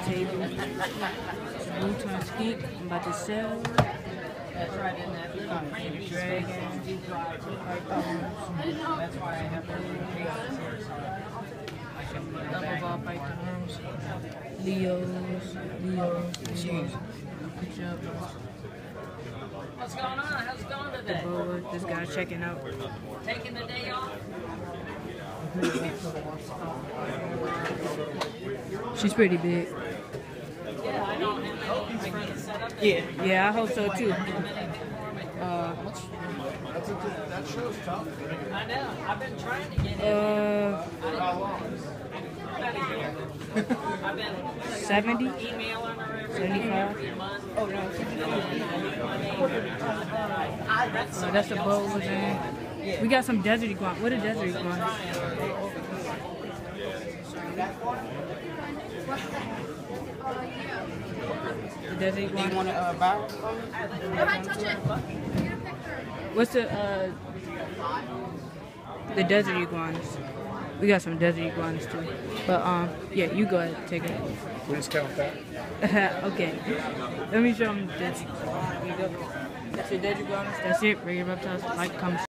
table. It's a blue tongue skink. I'm about to sell. That's right in that Dragon. That's why I have the Double ball pythons. Leos. What's going on? How's it going today? The boa. This guy checking out. Taking the day off? She's pretty big. Yeah, I don't have any for the setup. Yeah, I hope so too. That show's tough. I know. I've been trying to get in. I've been 70? emailing her every 75? month. Oh, no. So that's the boa thing. We got some desert iguana. What are desert iguanas? The desert iguana. You want to buy one? What's the desert iguanas? We got some desert iguanas too. But yeah, you go ahead, take it. We just count that. Okay. Let me show them the desert iguanas. Here you go. That's your desert iguanas. That's it. Regular reptiles. Like, comment.